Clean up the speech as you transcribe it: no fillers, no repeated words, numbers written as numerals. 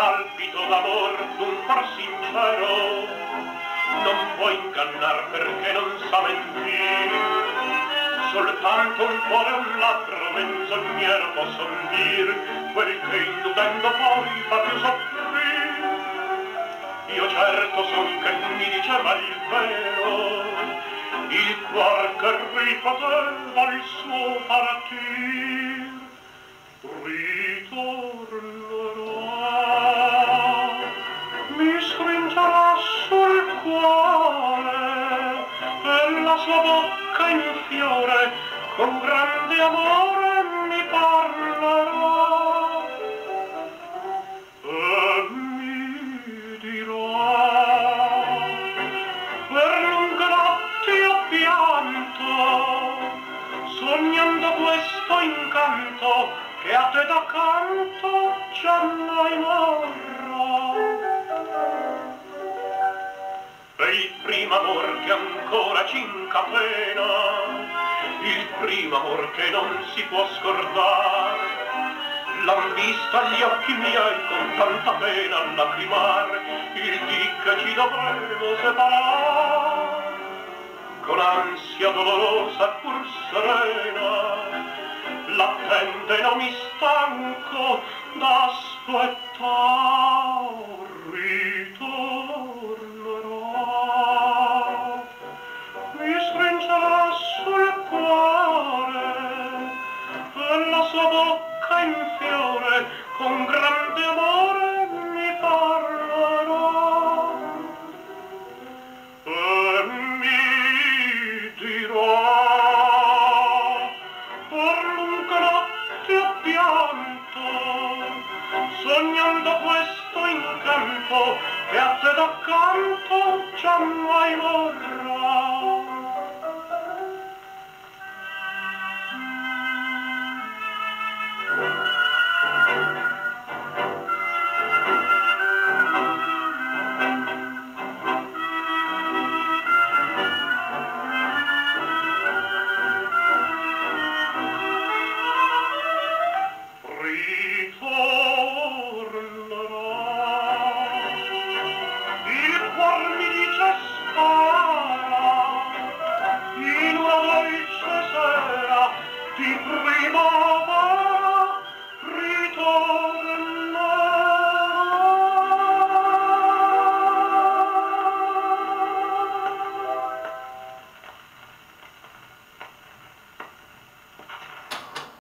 palpito d'amor d'un cor sincero non può ingannar perché non sa mentir. Soltanto un cuore un labbro menzognero posson dir quel che illudendo poi fa più soffrir. Io certo son che mi diceva il vero, il cuor che ripeteva il suo partir. Ritornerò, mi stringerà sul cuore e la sua bocca in fiore con grande amore mi parlerà e mi dirà per lunghe notti ho pianto sognando questo incanto che a te d'accanto giammai morrà. E il primo amor che ancora c'incatena, il primo amor che non si può scordar, l'han vista agli occhi miei con tanta pena lacrimar, il dì che ci dovremo separar. Con ansia dolorosa pur serena, l'attende non mi stanco d'aspettar. Ritornerò, mi stringerà sul cuore e la sua bocca in fiore con grande amore mi parlerà e mi dirà per lunghe notti ho pianto sognando questo incanto che a te d'accanto giammai morrà.